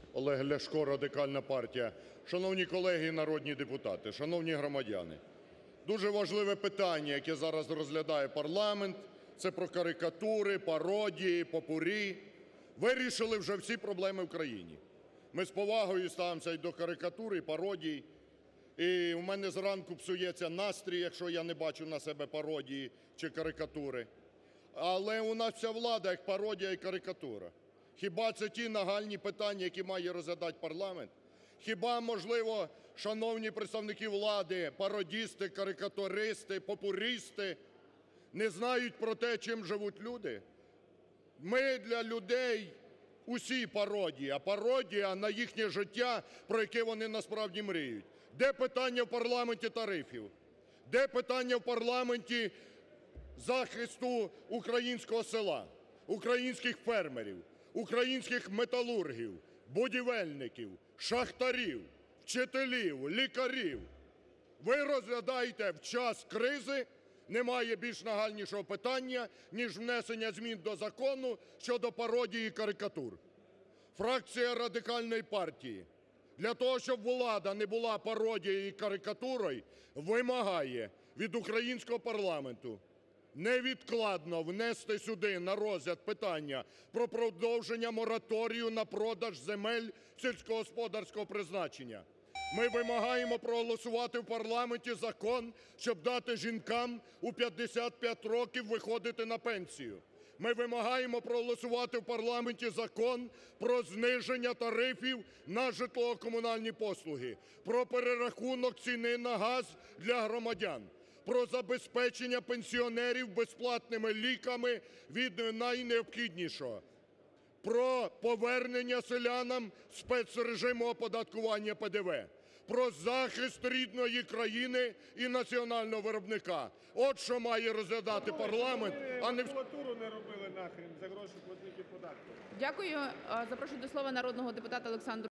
Олег Ляшко, Радикальна партія. Шановні колеги народні депутати, шановні громадяни! Дуже важливе питання, яке зараз розглядає парламент, це про карикатури, пародії, попуррі. Вирішили вже всі проблеми в країні. Ми з повагою ставимося і до карикатур, і пародій. І у мене зранку псується настрій, якщо я не бачу на себе пародії чи карикатури. Але у нас вся влада як пародія і карикатура. Хіба це ті нагальні питання, які має розглядати парламент? Хіба, можливо, шановні представники влади, пародісти, карикатуристи, попурісти не знають про те, чим живуть люди? Ми для людей усі пародія, а пародія на їхнє життя, про яке вони насправді мріють. Де питання в парламенті тарифів? Де питання в парламенті захисту українського села, українських фермерів, українських металургів, будівельників, шахтарів, вчителів, лікарів? Ви розглядаєте в час кризи, немає більш нагальнішого питання, ніж внесення змін до закону щодо пародії і карикатур. Фракція Радикальної партії для того, щоб влада не була пародією і карикатурою, вимагає від українського парламенту невідкладно внести сюди на розгляд питання про продовження мораторію на продаж земель сільськогосподарського призначення. Ми вимагаємо проголосувати в парламенті закон, щоб дати жінкам у 55 років виходити на пенсію. Ми вимагаємо проголосувати в парламенті закон про зниження тарифів на житлово-комунальні послуги, про перерахунок ціни на газ для громадян, про забезпечення пенсіонерів безплатними ліками від найнеобхіднішого, про повернення селянам спецрежиму оподаткування ПДВ, про захист рідної країни і національного виробника. От що має розглядати парламент, а не... Макулатуру не робили нахрен за гроші платників податків. Дякую. Запрошую до слова народного депутата Олександру